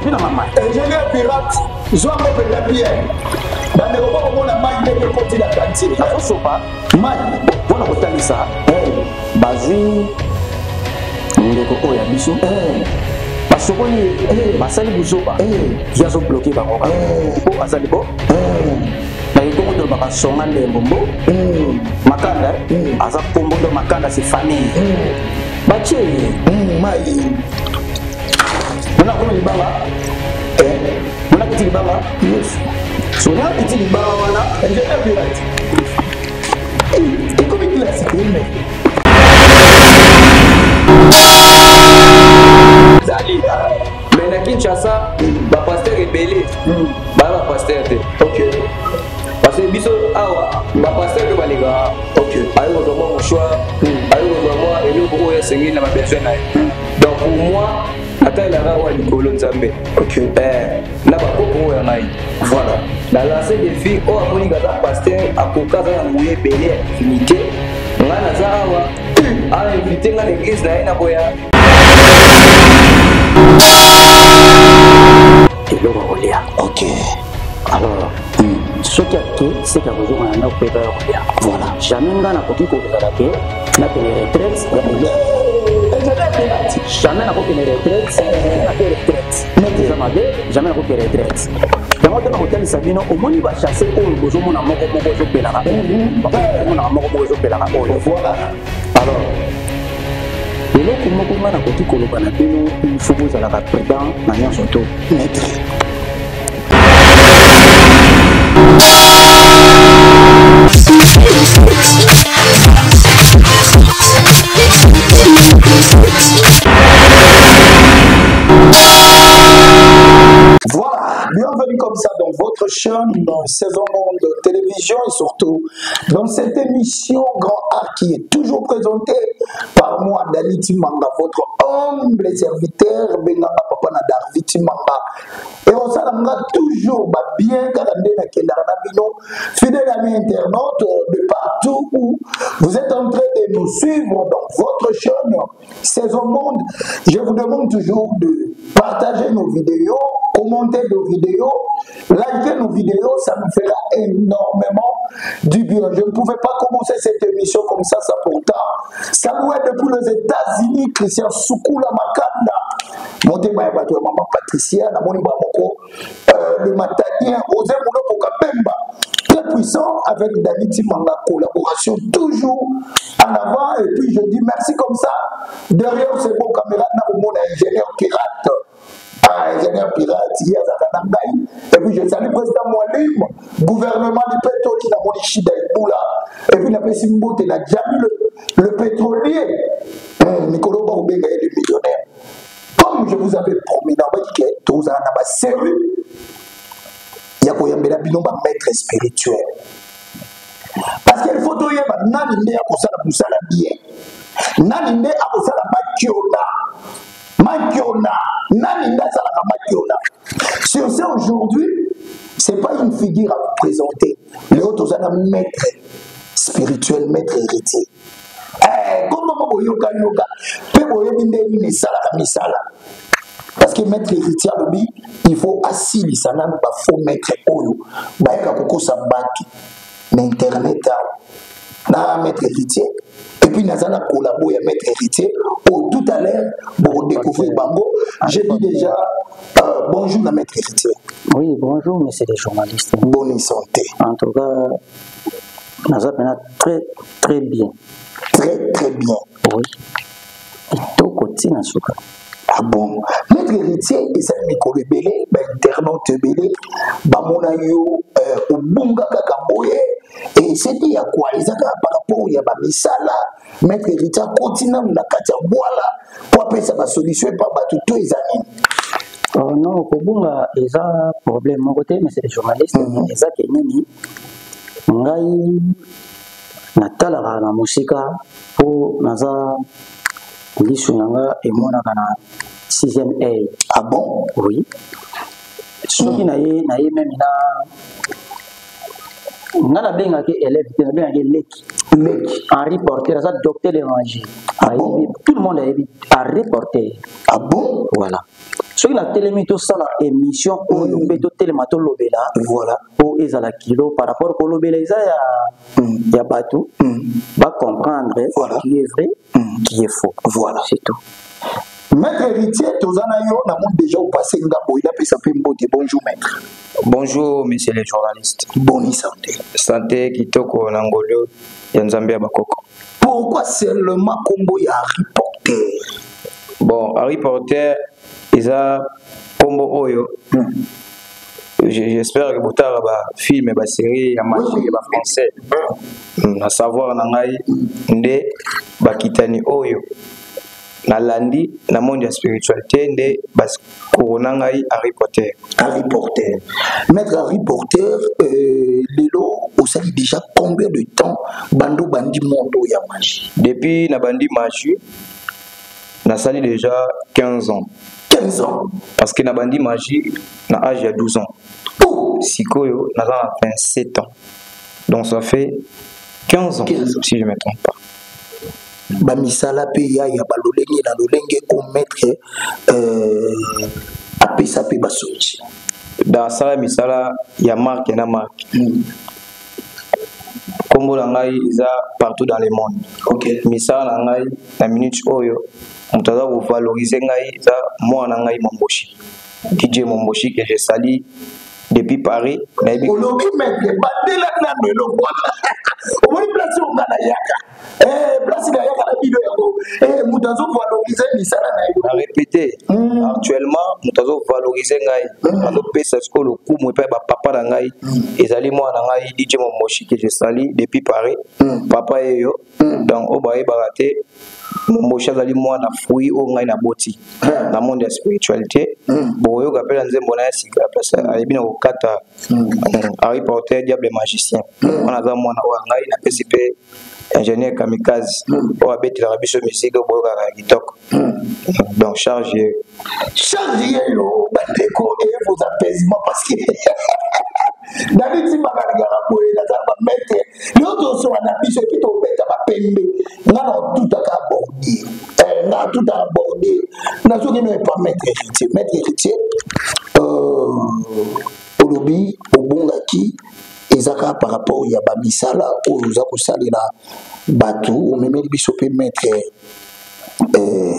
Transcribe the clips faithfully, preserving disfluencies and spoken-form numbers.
Pina maman. Ingénieur pirate, Zoa Mopé la pierre. Dans le moment où on a maillé le côté de la cantine. La chose pas. Mal. Pour la bouteille ça. Bazui. Ndeko oya biso. Parce que les basali buzoba. Ils ont bloqué par moi. Pour basali bo. Na yiko ndo baka songa ndembo. Makanda. Aza pombo ndo makanda c'est famille. Bache. Maï. On a comme libanga. Eh. On a petit libanga. Yes. So on a petit libanga wana. Ingénieur pirate. Et comment il a ça? Zali. Mais na Kinshasa, ba pasteur rebelle. Ba ba pasteur te. Ok. Parce que biso awa, ba pasteur ke balinga. Ok. Ayo ko mo choix. Ayo ko mo eloko oyo sengi na ba besoin na. Donc pour moi, attends la rawa likolo nzambe. Ok. Eh, na ba koko oyo ngai. Voilà. Dans lancer des filles, oh amoni gaza pasteur akokaza na mouye belé infinité. Nga na za awa. A invité nga l'église na ina boya. Ok. Alors, ce qui a été, c'est qu'il y a besoin d'un autre pépère. Voilà. Jamais on a copié pour les attaquer. On a fait les retraites. Jamais on a copié les retraites. On a fait les retraites. Jamais on a copié les retraites. Dans votre hôtel Sabino, au moins il va chasser au besoin de mon amour pour vous opérer. Mon amour pour vous opérer. Voilà. Alors, et là, comment on a copié pour le Banatino, il faut vous aller à la prédent, manière surtout. Maître. Voilà, bienvenue comme ça dans votre chaîne, dans Saison Monde de télévision et surtout dans cette émission Grand Art qui est toujours présentée par moi, Dali Timanga, votre humble serviteur, Benganga Papa Nadar Vitimanga. Et on s'en toujours bah, bien fidèles amis internautes de partout où vous êtes en train de nous suivre dans votre chaîne Saison Monde. Je vous demande toujours de partager nos vidéos, commenter nos vidéos, liker nos vidéos, ça nous fera énormément du bien. Je ne pouvais pas commencer cette émission comme ça, ça pourtant. Salut depuis les États-Unis, Christian Soukoula Makanda, Montema Bato, Maman Patricia, Namoni Bamoko, euh, le Matanien, Osé Mouloko Kapemba, très puissant avec David Timanga, collaboration toujours en avant. Et puis je dis merci comme ça. Derrière ce beau caméra, on a un ingénieur pirate. Ah, ingénieur pirate, hier, et puis je salue le président Moualim, gouvernement du pétrole qui n'a pas de chida et boula. Et puis la Pessimbo, tu n'as jamais le, le pétrolier. Hum, Nicolas Baoubéga est le millionnaire. Comme je vous avais promis dans votre quête, vous en avez sérieux. Il y a un maître spirituel. Parce qu'il faut que vous ayez un bien. Nani a posé la makiona. Makiona. Nani a la makiona. Sur ça aujourd'hui, ce n'est pas une figure à vous présenter. Les autres ont un maître spirituel, maître héritier. Comment vous yoga yoga? Vous avez misala misala. Parce que maître héritier, il faut assis les salams, il faut mettre oyo. Il faut que ça batte. L'internet, na maître héritier. Et puis, nous allons collaborer avec maître héritier. Oh, tout à l'heure, pour découvrir Bango, j'ai dit déjà euh, bonjour, maître héritier. Oui, bonjour, messieurs les journalistes. Bonne santé. En tout cas, nous allons très, très bien. Très, très bien. Oui. Et tout côté, nous sommes. Ah bon? Maître héritier, il s'est mis au rebelle, internaute rebelle, Bamonayo, au Bunga Kakaboye, et c'était à quoi? Ils ont par rapport à Misala, maître héritier continue la Katia Boala, pour appeler ça ma solution, pas tout les amis. Oh non, au Bunga, ils ont un problème. Mon côté, mais c'est les journalistes, ils ont qui nini, ngai, natala la musique pour naza. Lissunanga et moi dans la sixième A. Ah bon? Oui. Ce qui n'a eu même là, on a bien que élève, on a bien que l'équipe, un reporter, ça docteur de magie. Tout le monde a reporté. Ah bon? Voilà. Ce qui a télémi tout ça la émission où le béto télémato lobela Voilà. pour ezala kilo par rapport au lobela isa ya ya bateau va comprendre Voilà. qui est vrai qui est faux. Voilà. C'est tout. Maître héritier, tozana yo na monde déjà au passé ngambo il a pesa pe mbote. Bonjour maître. Bonjour, messieurs les journalistes. Bonne santé. Santé kitoko nangolo ya Nzambe ya bakoko. Pourquoi seulement combo ya reporter? Bon, Harry Potter, ils ont combo oyo. J'espère que vous avez un film, une série, un match, un français. À savoir, nangai nde bakitani oyo. Na landi, na monde de la spiritualité, nde bas koronangai Harry Potter. Harry Potter. Maître Harry Potter, euh, Lelo, vous savez déjà combien de temps Bando Bandi Mondo ya magie? Depuis na bandi magie, na sali déjà quinze ans. quinze ans. Parce que na bandi magie, na âge de douze ans. Oh. Sikoyo, na vingt-sept ans. Donc ça fait quinze ans, quinze ans. si je ne me trompe pas. Bamisala pe ya ya balolenge na lolenge o maître euh apesa pe basoji. Dans sala misala ya marque na marque. Kombo la ngai iza partout dans le monde. OK. Misala na ngai na minute oyo mutaza ko valoriser ngai za moi na ngai Momboshi. D J Momboshi que j'ai sali depuis Paris. Na bi Olobi maître bandela na melo bona. O moni place o ngana yaka. Eh place na yaka na bido yako. Eh mutazo valoriser misala na yo. à répéter. Mm. Actuellement, nous avons valorisé ngai. Nous avons payé ce que le coup moi pas papa na ngai. Ezali moi na ngai D J Momboshi que j'ai sali depuis Paris. Mm. Papa et yo. Mm. Donc au baé baraté. Momboshi ezali moi na fruit au ngai na boti. Mm. Na monde de la spiritualité. Mm. Bon yo kapela nzembo na sika place alibi na okata. Mm. Harry Potter diable magicien. Mm. On a za moi na ngai na P C P ingénieur kamikaze. Mm. O abeti la biso musique au boka ka kitoko. Donc chargez. Chargez yo bandeko et vos apaisements parce que David Makarigara boye na ba mettre l'autre sur un abisso qui to beta ba pembe na tout à aborder euh na tout à aborder na so qui ne pas mettre héritier mettre héritier euh olobi obongaki ezaka par rapport ya ba misala o za ko salira batu o memeli biso pe mettre euh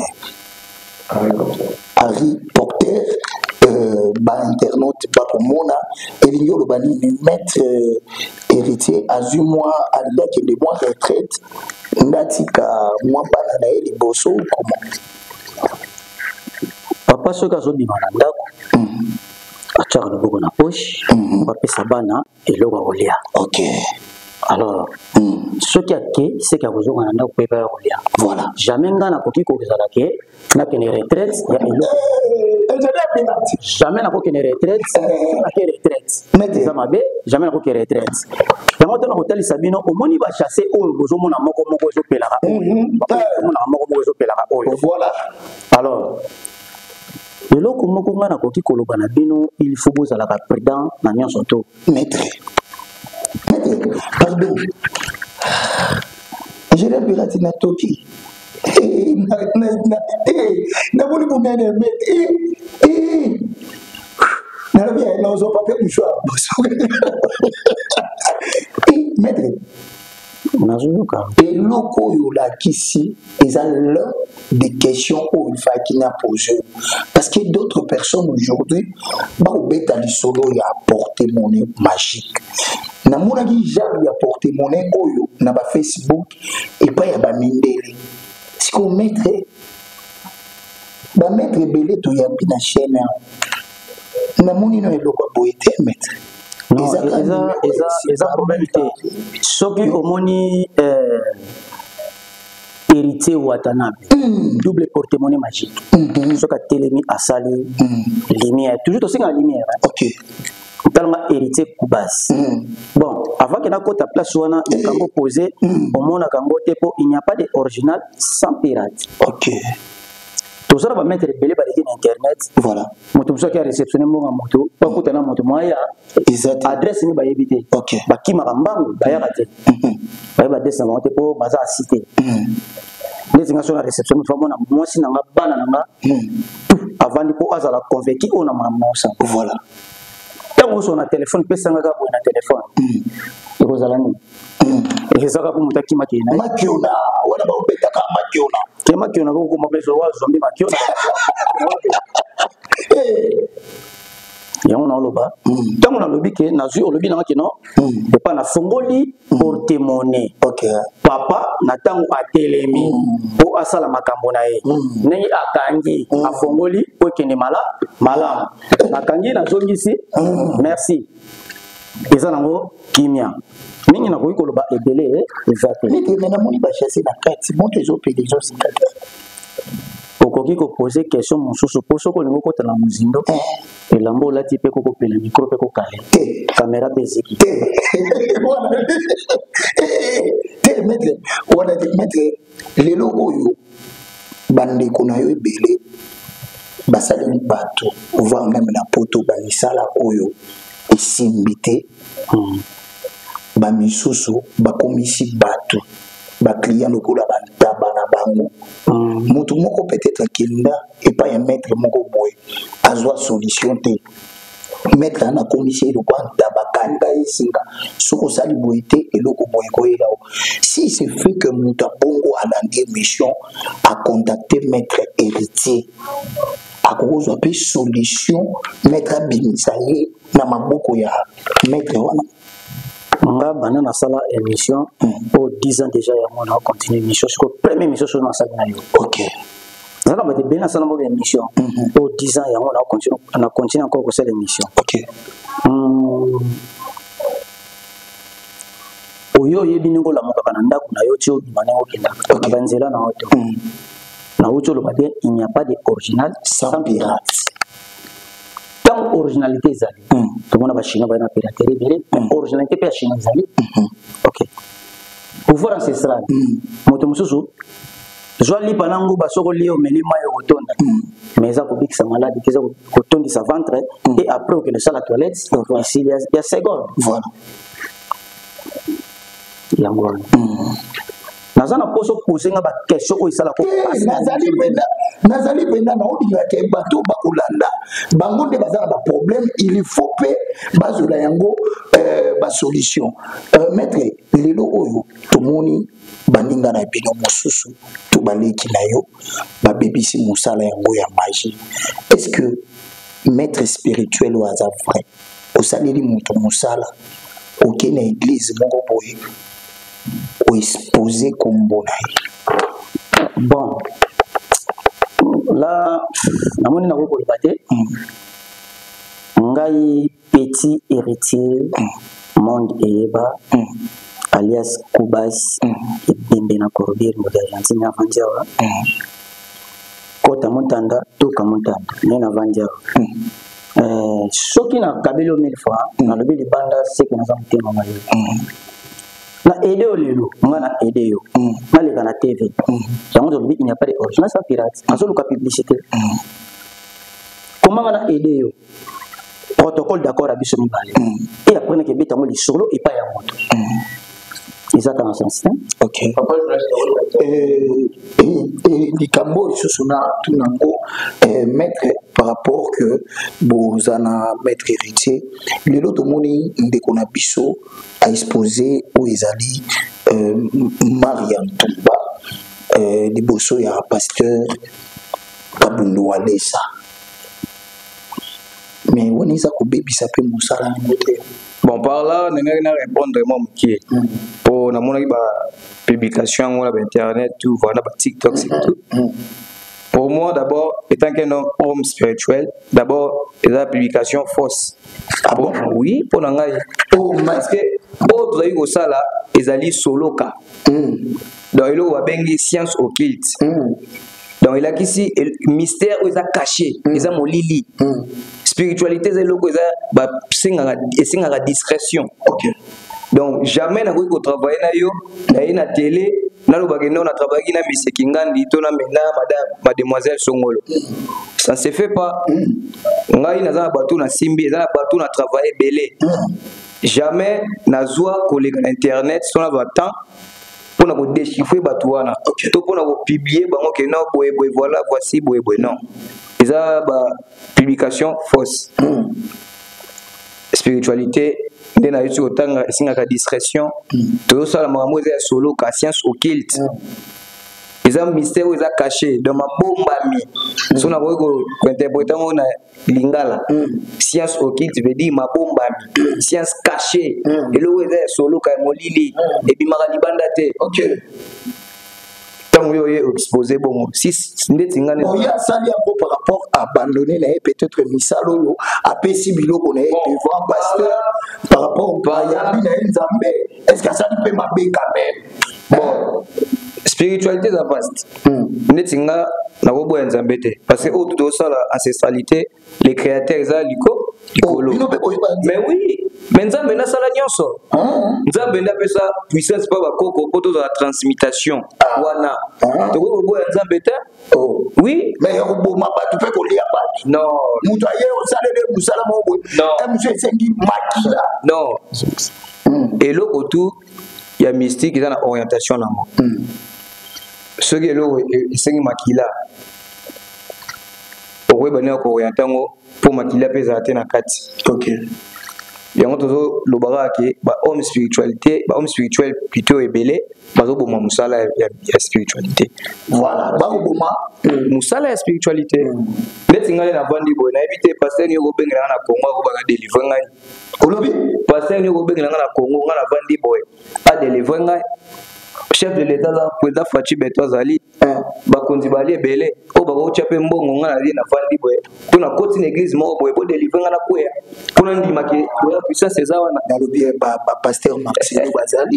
Harry Potter euh, ba internaute ba komona elingo lo bani mettre euh, héritier azu moi alida que de moi retraite ndatika moi bana na eli boso comment papa soka zo bimana ndako achaka loboko na poche bapesa bana eloko kolia. OK. Alors ce qui a que c'est que vous avez un peu peur kolia. Voilà. Jamais ngana koki ko zala ke na kene retraite ya eloko. Jamais na ko kene retraite na ke retraite. Mais des amabe jamais na ko ke retraite. Ya moto na hotel Sabino au moni va chasser au bozo mona moko moko zo pelaka. Mona moko moko zo pelaka. Voilà. Alors eloko moko ngana koki koloba na bino il faut vous ala ka prudent na nyonso to. Maître. Maître, pardon. Je l'ai vu là, tu n'as tout dit. Eh, na na na eh, na boli ko mene maître. Eh, eh. Na bien, na zo pas fait choix. Eh, maître. Nazuka. Et loko yo la kisi, ils ont l'un des questions où il faut qu'il n'a posé. Parce que d'autres personnes aujourd'hui, bah au bêta du solo y a apporté monnaie magique. Na mona qui jamais apporté monnaie oyo na ba Facebook et pas ya ba mindele. Si qu'on mettrait ba mettre belé to ya bi na chaîne. Na moni no eloko boete mettre. Non, eza probabilité. Soki omoni héritier Watanabe, double porte-monnaie magique. Soka telemi asali lumière, toujours aussi la lumière. OK. Tellement héritier Koubas. Bon, avant que n'ako ta place wana kango posé, omona kango tepo, il n'y a pas d'original sans pirate. OK. Tout ça va mettre belé balé sur internet. Voilà. Moto qui a réceptionné mon moto, pas coûter na moto moya. Exact. Adresse ni ba éviter. OK. Ba ki makambangu ba ya raté. Ba ba descendre moto pour baza cité. les ingations la réception vraiment na moi si na bana na avant de pour azala convaincu on a maman ça voilà tant on son téléphone pesa nga ka na téléphone et vous allez et ça ka pour mutaki makina makiona wala ba ubeta ka makiona ke makiona ko ko mapeso wa zombie makiona yango na loba tango na lobi ke na zui olobi na ngaki no et pas na fongoli pour témoigner OK papa na tango atelemi po asala makambo na ye ndenge akangi afongoli po kende mala malamu nakangi na zongisi merci eza nango kimia mingi na koyi koloba ebele ezate nete mena moni ba chasser na kati monte zo pele zo sikata okoki kopose question mosusu po soko olingi okota na mozindo elamba olati mpe kokopela mikro mpe kokale kamera mpe eziki te maître wana te maître lelo oyo bandeko na yo ebele basaleli bato voir même na poto bamisala oyo esimbi te bamisusu bakomisi bato baclient lokola bantaba na bango motu moko peut-être akenda epai ya maître moko boye azwa solution te maître ana komisi eloko antaba kanda esinga soki osali boye te eloko boye koyelao si c'est fait que moto abongo alandi émission acontacte maître héritier akokozwa mpe solution maître abimisa ye na maboko ya maître wana nga bana na sala émission pour dix ans déjà ya mona continue émission sur première émission sur na sala na yo OK ça va être bien na sala mo émission pour dix ans ya mona continue na continue encore cette émission OK oyo yebi ningo la moka na ndako na yo tio manengo kenda na banzela na auto na auto le badé il n'y a pas de original sans pirate tant originalité ezali tout monde va chinois va na piraterie bele originalité pe chinois ezali OK pouvoir ancestral moto mususu zo lipa nango basoko lio melima yo kotonda mais ça ko bikisa malade kiza kotondi sa ventre et après que le sala toilette ici il y a seconde voilà yango nazana poso posenga ba question ko isala ko nazali penda nazali penda na odinga ke bato ba kolanda bango nde bazala ba problème il faut pe bazola yango euh, ba solution euh, maître lelo oyo tomoni baninga na bino mosusu to baleki na yo ba bebisi musala yango ya magie est-ce que maître spirituel ou aza vrai osaleli moto musala OK na église moko boye ou exposé comme bon. Bon. Là, la monnaie n'a pas de bataille. Ngai petit héritier, monde Eba, alias Koubas, et Bembena Korbir, Argentine avant Diawa. Kota Montanda, Toka Montanda, Nena Vandiawa. Ce qui n'a kabelo mille fois, dans le but de banda, c'est que nous avons été mamans. Na aider au lelo, on a aidé yo. Na les na T V. J'en ai il n'y a pas de original sans pirate. En solo publicité. Comment on a aidé yo? Protocole d'accord à biso mibale. Et après na kebeta mo li solo et pas ya moto. Exactement ça c'est. OK. Euh et les cambo les sosuna tout nango maître par rapport que bozana maître héritier les loto moni ndeko na biso a exposé où ezali euh, Mariam Tumba euh, liboso ya pasteur Kabundu Walesa mais on isa ko bebisa pe musala ngote. Bon, par là, on a répondre vraiment qui pour na mona ba publication sur internet tout voilà ba TikTok c'est tout. Pour moi d'abord étant qu'un homme spirituel, d'abord la publication fausse. Ah bon? Oui, pour nanga. Oh parce que autres ayi ko sala ezali solo ka. Donc il a bengi science occulte. Donc il a ici mystère où il a caché, il a molili. Spiritualité c'est le cosa ba singa singa la discrétion. OK. Donc jamais na ko travailler na yo na ina télé na lo bagenda on a travaillé na Miss Kingandi to na mena madame mademoiselle Songolo. Ça se fait pas. Ngai na za bato na simbi za bato na travailler belé. Jamais na zoa collègue internet sur la temps pour na déchiffrer batuana to pour na publier bango que non boy boy voilà voici boy boy non eza ba publication fausse mm. Spiritualité nde na yuti otanga esingaka discrétion to sala makambo eza solo ka science occulte eza mystère eza caché dans ma bombami so na ko interpréter ngo na lingala science occulte veut dire ma bombami science cachée et lo eza solo ka molili et bimaka libanda te OK tant yo est exposé bon si ndeti ngane bon ya sali un par rapport à abandonner là peut-être misalo a pesi biloko na devant pasteur par rapport à ya bina nzambe est-ce que ça peut m'abe quand même bon spiritualité ça vaste ndeti nga na bobo nzambe te parce que au tout ça la ancestralité les créateurs ça liko likolo mais oui mais nzambe na sala nyonso nzambe na pesa puissance pa bakoko poto za transmutation wana to ko bobo nzambe te oui mais oboma ba tu peux coller à pas non mutu aye o sala de musala mo bo e monsieur sengi makila non et l'autre autour il y a mystique dans la orientation na mo ce qui est là sengi makila pour bana ko orientango pour makila pesa te na kati OK yango tozo lobara ke ba homme spiritualité ba homme spirituel plutôt ebelé bazo boma musala ya, ya spiritualité voilà ba boma musala ya spiritualité leti ngale na bandi boy na éviter pasteur ni ko bengela na Congo ko ba délivrer ngai olobi pasteur ni ko bengela na Congo ngala bandi boy a délivrer ngai chef de l'état là président Fachi Beto Zali ba konzi bali ebele o ba ko chape mbongo ngala li na bandi boy tuna koti na église mo boy bo délivrer ngala koya kuna ndima ke ya puissance eza wana na lobi ba ba pasteur Marcelo Bazali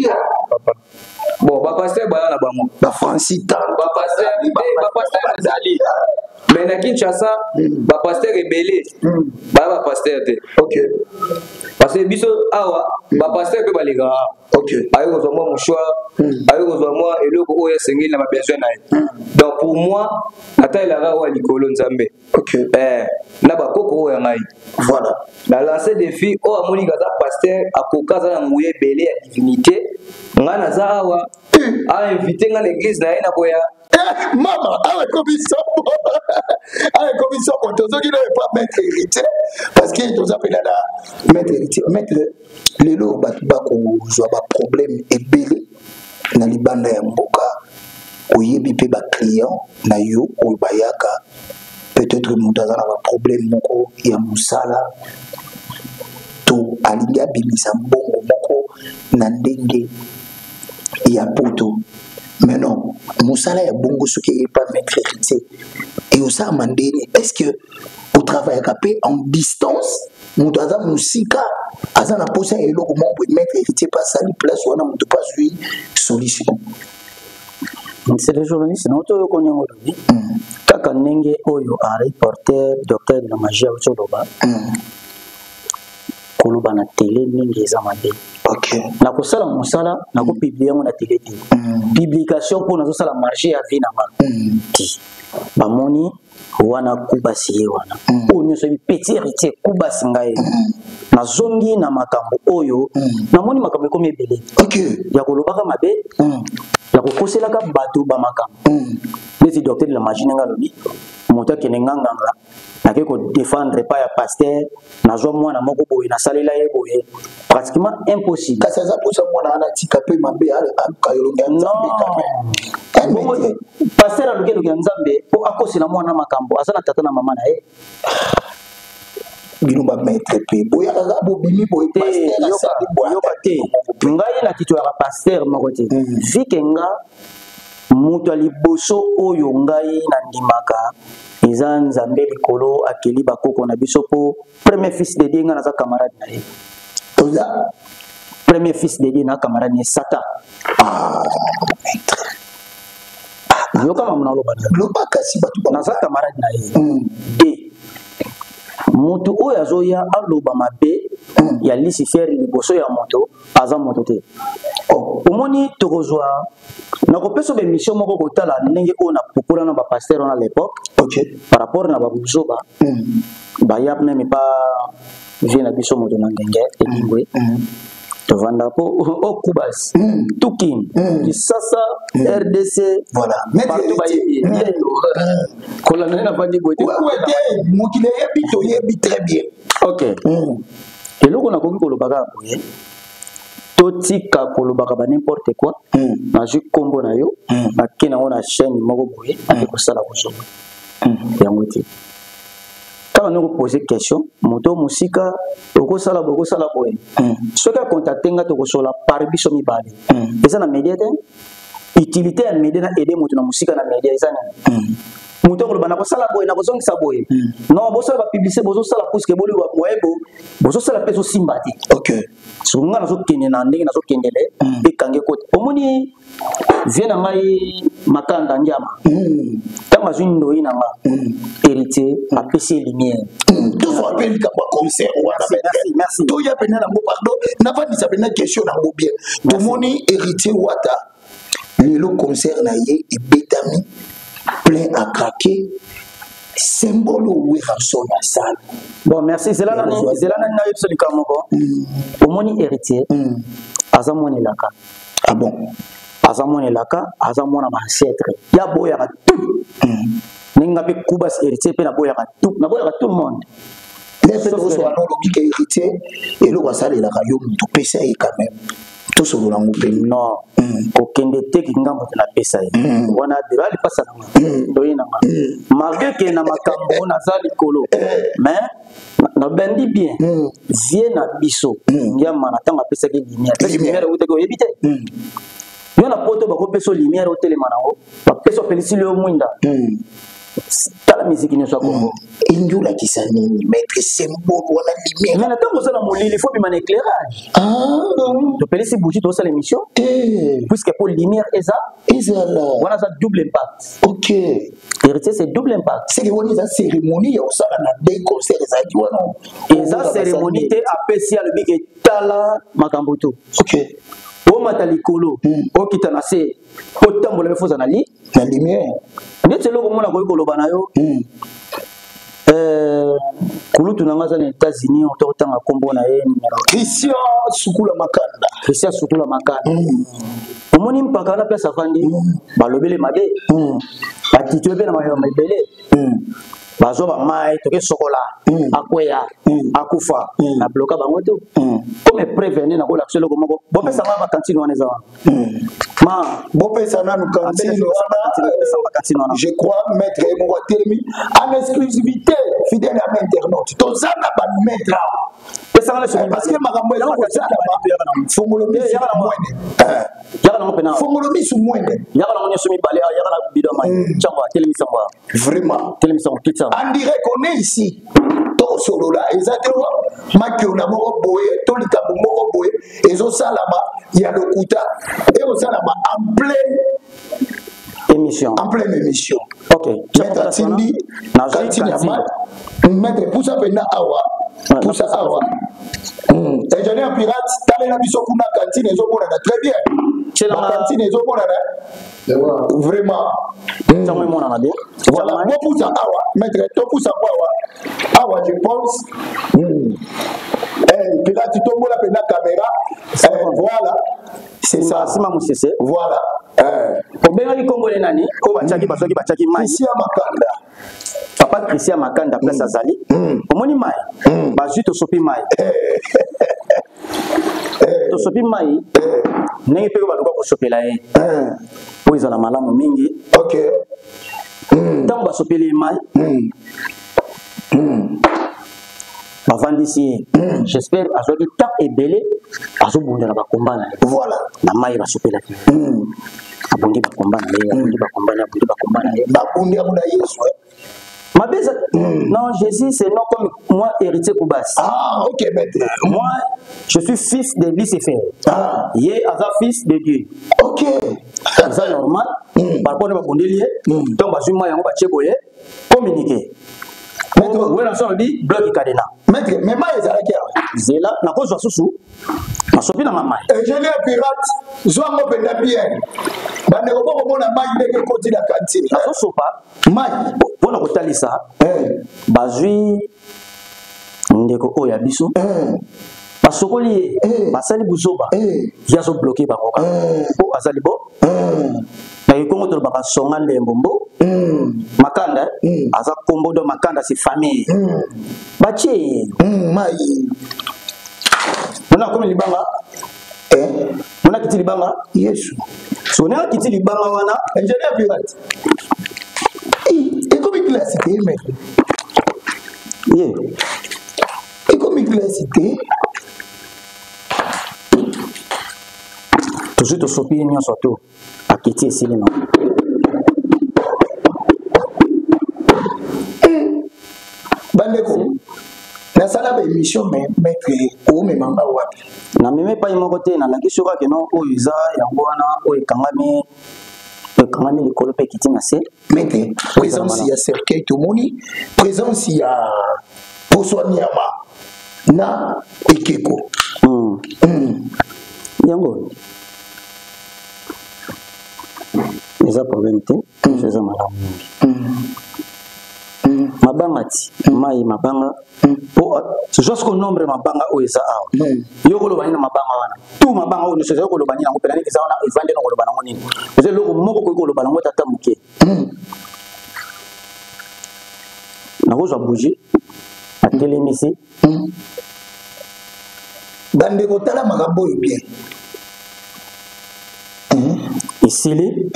bon ba pasteur ba na bango ba Francis Tan ba pasteur ba pasteur Bazali mais na Kinshasa ba pasteur ebele ba ba pasteur te OK parce que biso awa ba pasteur pe balega OK ayo ko zoma mushwa ayo ko zoma eloko oyo sengeli na ba besoin na donc pour moi ata il a wa likolo nzambe OK eh na ba koko oyo ngai voilà la lancer défi o amoni gaza pasteur akokaza na nguye belé ya divinité ngana za awa a invité ngana l'église na ina koya mama avec commission avec commission on tozo qui ne pas mettre héritier parce que nous appelons la mettre héritier mettre les lots ba ba ko zo ba problème ebele na libanda ya mboka oyebi pe ba client na yo o bayaka peut-être mutaza na ba problème moko ya musala to alinga bimisa mbongo moko na ndenge ya poto. Mais non, Moussala est bon qui n'est pas maître héritier. Et au sein mandéni, est-ce que au travail capé en distance, Moutaza Moussika, Azana Posa et l'eau comment maître héritier pas ça, place ou on n'a pas suivi solution. C'est le journaliste, c'est notre connaît aujourd'hui. Kaka Nenge Oyo, un reporter, docteur de la magie au Choloba. Koloba na télé mingi ezamade. OK. Na ko sala musala na ko publier na télé. Publication pour na so sala marché ya vie na ba. Ti. Ba moni wana kubasi wana. O nyoso bi petit héritier kubasi ngai. Na zongi na makambo oyo na moni makambo ko mebele. OK. Ya koloba ka mabe. Ya ko kosela ka bato ba makambo. Les docteurs de la magie nga lobi. Moto kenenganga nake ko défendre pas ya pasteur na zo mwana moko boye na salela ye boye pratiquement impossible kasi za posa mwana ana tika pe mabe ale akayolonga nzambe kame pasteur aluke luke nzambe po akosi na mwana makambo asana tata na mama na ye bino ba maître pe boya ka bo bimi boye pasteur asali boya yoka te ngai na titre ya pasteur moko te vikenga mutu aliboso oyo ngai na ndimaka eza nzambe likolo akeli bakoko na biso po premier fils de Dieu nga na za camarade na ye oza premier fils de Dieu na camarade ni Satan ah maître yoka mamuna loba loba kasi batu na za camarade na ye de mutu oyo azoya aloba mabe ya Lucifer liboso ya moto aza moto te oh omoni tokozwa na kopesa be mission moko kotala ndenge o na popola na ba pasteur na l'époque OK par rapport na ba buzoba ba yap même pas vient na biso moto na ngenge elingwe tovanda po au Kubas Tukin Kisasa R D C voilà partout bayebi kolana na bandi bote ouais mokile yebi to yebi très bien OK eloko na koki kolobaka boye totika kolobaka ba n'importe quoi na ju kombo na yo akena ona chaîne moko boye ate kosala kozoba yango te quand on poser question moto musika oko sala boko sala boye soka contacter nga to kosola par biso mibale eza na media te utilité ya media na aider moto na musika na media eza na moto ko bana ko sala boye na ko zongisa boye non bo sala ba publicité bo sala parce que bo le boyebo bo sala peso simbati OK so nga na so kende na ndenge na so kendele e kange kote omoni viena ngai makanda njama tanga zindo ina nga héritier a pc lumière tout ça appelle comme concert merci merci to ya pena na mo pardon na pas dit ça pena question na mo bien to moni héritier wata le concert na ye et betami plein à craquer symbole où est rançon la salle bon merci c'est là na c'est là na na yebso likamoko omoni héritier azamoni laka ah bon azamoni laka azamona ma ancêtre ya boya ka tout ninga pe Kubas héritier pe na boya ka tout na boya ka tout le monde les fait so no lobi ke héritier et le wasale la kayo to pesa e quand même to so lo lango pe non ko kende te ki ngambo na pesa e wana de bali pasa na ndo ina ma malgré que na makambo na zali kolo mais na bendi bien vie na biso ya mana tanga pesa ki lumière lumière o te ko yebite yo na poto ba ko peso lumière o telema na o ba peso pelisile o mwinda tala musique ne soit Congo indula kisani maître symbole wala lumière mais attends ça la molili il faut bien un éclairage ah to pelisi bougie to ça l'émission eh puisque pour lumière eza eza là voilà ça double impact OK héritier c'est double impact c'est que on est cérémonie ya osala na des concerts za ki wana eza cérémonie te apesi le big tala makambuto OK o matalikolo o kitana se po tambola foza na li na lumière ndetse loko mona ko koloba na yo euh kulutu na ngaza na États-Unis on totanga kombo na ye numéro Christian Sukula Makanda Christian Sukula Makanda omoni mpaka na place afandi balobele mabe batitwe pe na mayo mabele bazo ba mai to ke sokola akweya akufa na bloka bango to comme prévenir na ko l'action loko moko bo pesa ma cantine wana za ma bo pesa na cantine wana je crois maître Emoa Telemi en exclusivité fidèle à l'internaute to zana ba maître pesa na parce que makambo ela ko tsala ba fongolo mi ya na mwene ya na pena fongolo mi su mwene ya na mwene su mi bale ya na bido mai chamba Telemi samba vraiment Telemi samba pizza on dirait qu'on est ici to solo là exactement makio na moko boye to likambo moko boye ezo salama ya lokuta et au salama en pleine émission en pleine émission OK maître Tindi Kantini Ama maître Poussa Pena Awa Poussa Awa ingénieur pirate tale na biso kuna cantine ezo bona très bien c'est la cantine ezo bona vraiment ça moi mon amade voilà moi Poussa Awa maître to Poussa Awa Awa je pense eh pirate to bona pena caméra voilà c'est ça sima musese voilà eh obenga li Congo le nani ko bachaki basoki bachaki mai Christian Makanda papa Christian Makanda place azali omoni mai bazui to sopi mai to sopi mai ndenge pe ko baluka ko sopela ye po izala malamu mingi OK ntango basopeli mai bavandisi j'espère azoki temps ebele azobundela bakomba na ye voilà na mai basopelaki abundi bakomba na ye abundi bakomba na ye abundi bakomba na ye babundi abuna Yesu ma bise non Jésus c'est non comme moi héritier Kubas ah OK maître moi je suis fils de Lucifer ah ye aza fils de Dieu OK c'est normal par rapport à bondeli donc bazui mai yango bacheboye communiquer maître wena so bi bloc cadena maître mais mai ezalaki zela na ko zo susu na sopi na mama ingénieur pirate zongo penda bien bande ko boko mona mai ndenge koti na cantine na so sopa mai bona kotalisa eh bazui ndeko oya biso basokoli basali buzoba yazo bloquer bango po azali bo na ikongo to baka songa lembo mbo makanda aza kombo do makanda si famille bache mai mona komi libanga eh mona kiti libanga yesu so na kiti libanga wana engineer pirate et comme classité mais yeah et comme classité toujours to sopi nyo soto akiti esili no bandeko na sala ba émission mais maître o me mamba wapi na meme pa imoko te na laki soka ke no o iza yango wana o ekangami ekangami likolo pe kiti na se maître présence ya cercueil to moni présence ya poso nyama na ekeko mm mm yango eza problème te eza malamu mabangati mai mabanga po jusqu'au nombre mabanga o eza awa yoko lo bani na mabanga wana tout mabanga o nso yoko lo bani na kopela ni eza wana evande no lo bana ngoni eza loko moko ko lo bana ngota tamuke na ko za bouger atelemisi bande ko tala makambo bien isili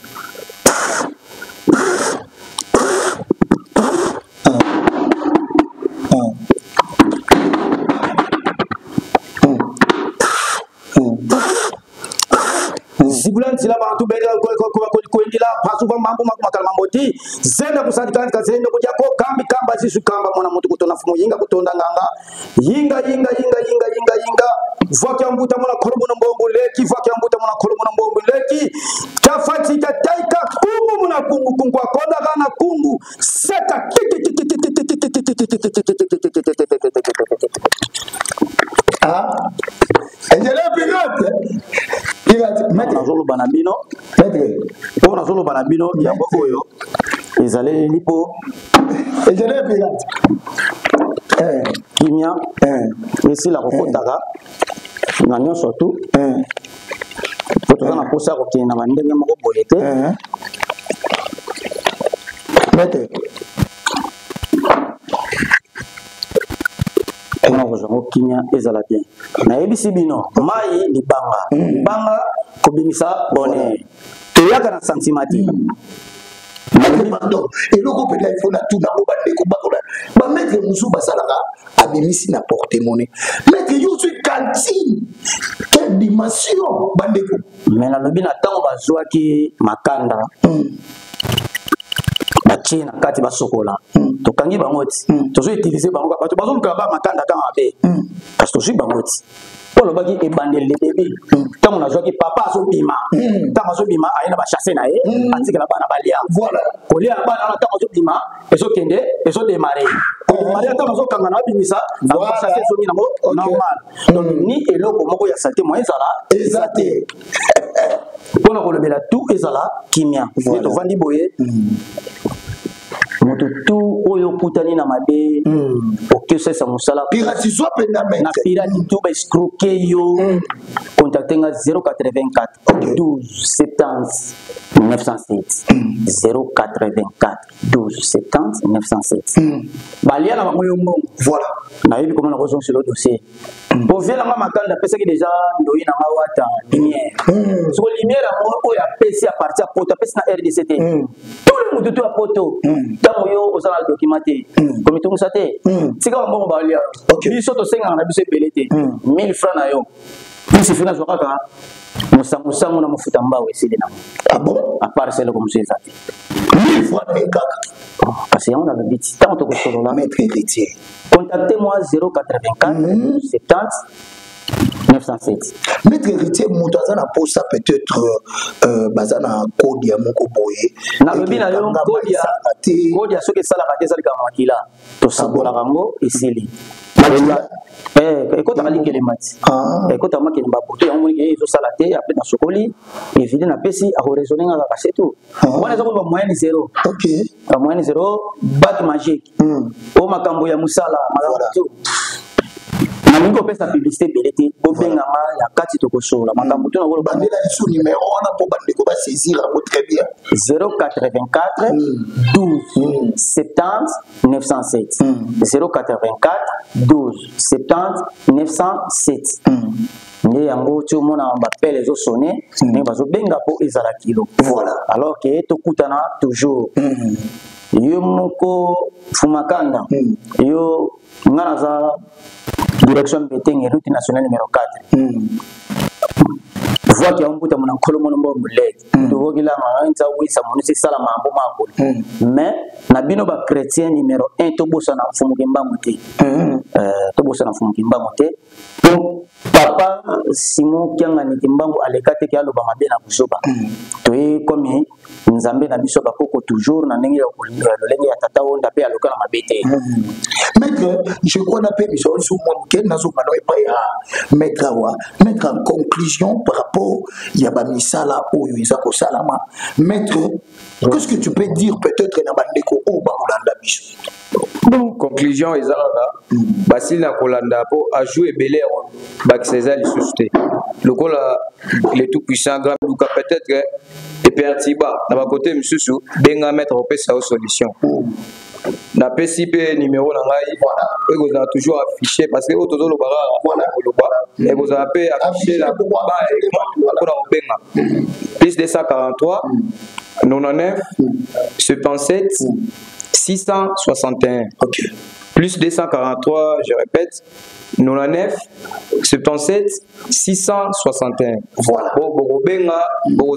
Zibulan sila bantu beda ko ko ko ko indila pasu ba mambo makala mamboti zenda kusandikana kazendo kuja ko kambi kamba zisu kamba mwana mtu kutona fumo yinga kutonda nganga yinga yinga yinga yinga yinga yinga vaki ambuta mwana kolomo na mbombo leki vaki ambuta mwana kolomo na mbombo leki tafati taika kungu mwana kungu kungu akonda kana kungu seta ah enjele pilote pilote maître azolo banabino maître on azolo banabino yambo oyo ezale lipo enjele pilote eh kimia eh esi la kokotaka na nyonso tu eh toza na posa kokenda na ndenge moko boye te eh maître ona kozongo kinya ezala bien nayebisi bino mai libanga libanga kobimisa bonheur toyaka na sentimati pardon eloko pena il faut na tout na bo bandeko bakola ba maître musu basalaka abimisi na porte-monnaie maître yo suis cantine quelle dimension bandeko mais nalobi na ntango bazwaki makanda batie na kati basokola tokangi bango ti tozo utiliser bango bato bazoluka ba makanda kanga mabe parce que tozwi bango ti po lobaki ebandeli lebebi ntango nazwaki papa azobima ntango azobima aye na bachasse na ye atikela bana balia voilà kolia bana wana ntango azobima ezokende ezodemare demare ntango azokanga na babimisa bachasse ezongi nango normal donc ni eloko moko ya sante moyen ezala eza te mpona kolobela tout ezala kimia nde tovandi boye moto tu oyo kutani na mabe okesesa mosala pirati zo penda na pirati tu ba escroquer yo contacter nga zéro quatre-vingt-quatre douze soixante neuf cent sept zéro quatre-vingt-quatre douze soixante neuf cent sept balia na bango yo mbongo voilà nayebi comment na kozong sur le dossier po vela nga makanda pesaki déjà ndoyi na nga wata lumière so lumière yango oyo apesi a partir ya poto apesi na R D C T tout le monde tout ya poto ntango yo ozala na document te komitungisa te tika bambongo balia biso tosengaka na biso ebele te mille francs na yo bisifi nazwa kaka mosangosango na mofuta mbao esili nango ah bon à part celle comme eza te mille francs me kaka parce que yango na lobi ti ntango tokosolola maître héritier contactez-moi zéro quatre-vingt-quatre soixante neuf cent sept maître héritier moto aza na posa peut-être euh, baza na code ya moko boye nalobi na yo kode ya soki esalaka te esalika makila tosabolaka yango esili ekotaka likelema ti ekotaka makelemba boto yango monike ezosala te apres na sokoli evide napesi akoraisonne nga kaka se tout wana eza koba moyenne zéro moyenne zéro bac magique o makambo ya mosala makambo tu nalingi opesa publicité belete bobenga ma ya kati tokosola makambo to na wolo bandela isu numéro wana po bandeko ba saisir yango très bien zéro quatre-vingt-quatre douze soixante neuf cent sept zéro quatre-vingt-quatre douze soixante neuf cent sept nde yango ti omona bapele ezosone ndenge bazobenga mpo ezala kilo voilà alors ke tokutana toujours yo moko fumakanda yo nga naza direction betenge route nationale numéro quatre voie qui a un bout à mon colo mon nombre de to wogila ma nta wisa mon se sala mambo makolo mais na bino ba chrétien numéro un to bosa na fumu kimba muté euh to bosa na fumu kimba muté donc papa Simon Kianga ni kimbango alekate ki aloba mabe na busoba to e comme nzambe na biso bakoko toujours na ndenge ya lolenge ya tata onda pe aloka na mabete maître je crois na pe biso sur mon ken nazo mano e pa ya maître wa mettre en conclusion par rapport ya ba misala oyo isa ko salama maître qu'est-ce que tu peux dire peut-être na bandeko o ba olanda biso donc conclusion ezalaka basili na kolanda po ajou ebele bakiseza lisusu te lokola le tout puissant grand luka peut-être epertiba na bakote misusu benga mettre opesa o solution na pesi pe numéro na ngai ekozala toujours affiché parce que otozoloba kaka koloba ekozala pe affiché na mpona kobenga plus deux cent quarante-trois quatre-vingt-dix-neuf soixante-dix-sept six cent soixante et un okay. Plus deux cent quarante-trois, je répète, quatre-vingt-dix-neuf soixante-dix-sept six cent soixante et un. Voilà. Bon, bon, benga, bon,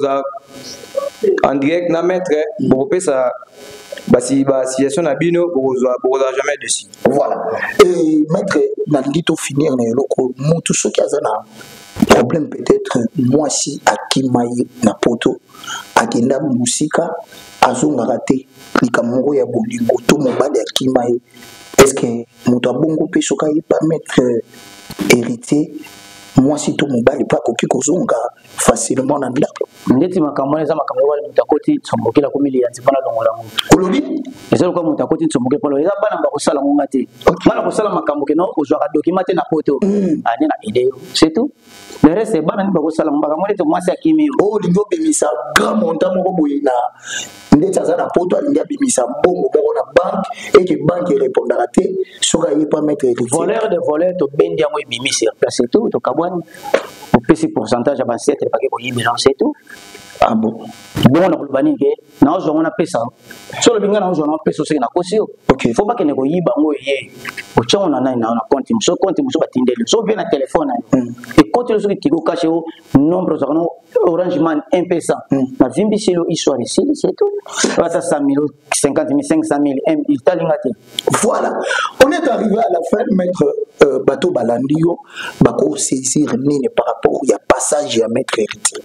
en direct, na maître, bon, ça, bah, si, bah, situation na bino, bon, bon, jamais dessus. Voilà. Et maître, na lito finir, na loko, mon tout ce qui a un problème peut-être, moi si, à Kimaï, na poto, à Kenda Moussika, à Zongarate, likamoro ya bolingo to mobali akima ye est-ce que moto abongo pe soka yi permettre héritier moi si to mobali pa koki kozonga facilement na ndako ndeti makambo eza makambo wale mutakoti tsombokela komili ya tsipana longola mu kololi ezalo ko mutakoti tsombokela polo eza bana ba kosala monga te bana kosala makambo ke no ozwa document na poto ani na idée c'est tout le reste bana ni ba kosala mbaka mo leto mwasi akimi o lingo bimisa grand montant moko boyina ndeti aza na poto alingi abimisa mbongo moko na banque et que banque répondra te soka ye pas mettre voleur de voleur to bendi yango ebimi sur place et tout to kabwani au petit pourcentage à basse et pas que koyi mélange et tout ah bon bon on a kolbani ke na ozo on a pesa so le binga na ozo na pesa c'est na kosio OK faut pas que ne koyi bango ye o tchon na na na compte so compte so batindele so bien na téléphone et quand le truc qui go caché au nombre ça Orange Man un pesa na vimbi selo histoire ici c'est tout ça cent mille cinquante mille cinq cent mille il t'a lingate voilà on est arrivé à la fin maître euh, bateau balandio bako saisir nini par rapport il y a passage à maître héritier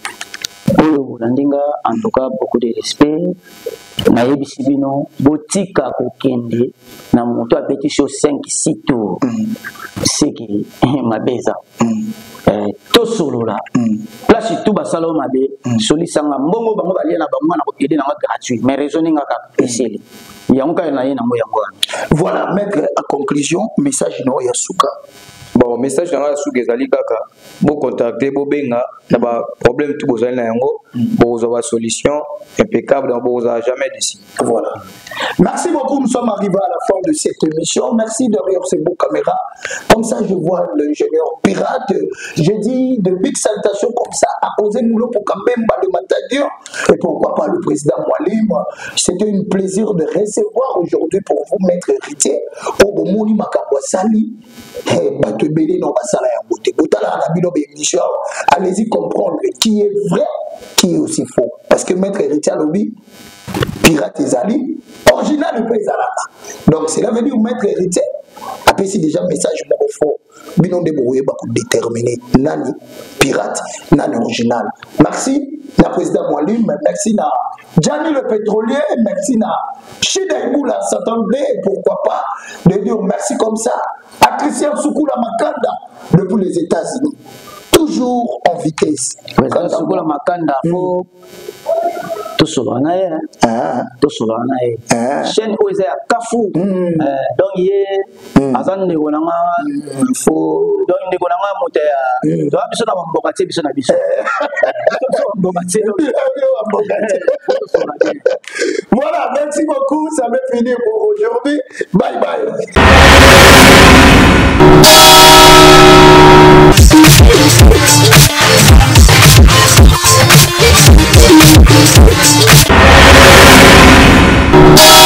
oh landinga en tout cas beaucoup de respect na yebisi bino botika kokende na moto abeti show cinq six tours c'est qui mabeza euh to solo là place tout basalo mabe solisanga mbongo bango balia na bango na ko aider na gratuit mais raisonner ngaka eseli yango ka na yena mo yango voilà maître en conclusion message no ya suka bon message dans la sous gezali kaka bo contacter bo benga na ba problème tout besoin na yango bo za solution impeccable donc bo za jamais d'ici voilà merci beaucoup nous sommes arrivés à la fin de cette émission merci derrière ces beaux caméras comme ça je vois l'ingénieur pirate je dis de big salutations comme ça à Osé Moulo pour Kambemba le Matadieu et pourquoi pas le président Mwalim c'était un plaisir de recevoir aujourd'hui pour vous maître héritier au Bomoni Makabwasali allez-y comprendre qui est vrai, qui est aussi faux. Parce que maître héritier lobby, pirate ezali, original peut ezalaka. Donc cela veut dire maître héritier, après c'est déjà message beaucoup faux. Binon de brouiller beaucoup déterminé. Nani pirate, nani original. Merci na président Mwalim, merci na Gianni le pétrolier, merci na Chida Iboula s'attendait, pourquoi pas de dire merci comme ça à Christian Soukoula Makanda depuis les États-Unis. Toujours en vitesse. Christian Soukoula Makanda, faut tosolola na ye tosolola na ye chaîne oyo eza ya kafu donc ye aza ndeko na nga fo donc ndeko na nga moto ya toya biso na bamboka te biso na biso bamboka te voilà merci beaucoup ça m'est fini pour aujourd'hui bye bye We'll be right back.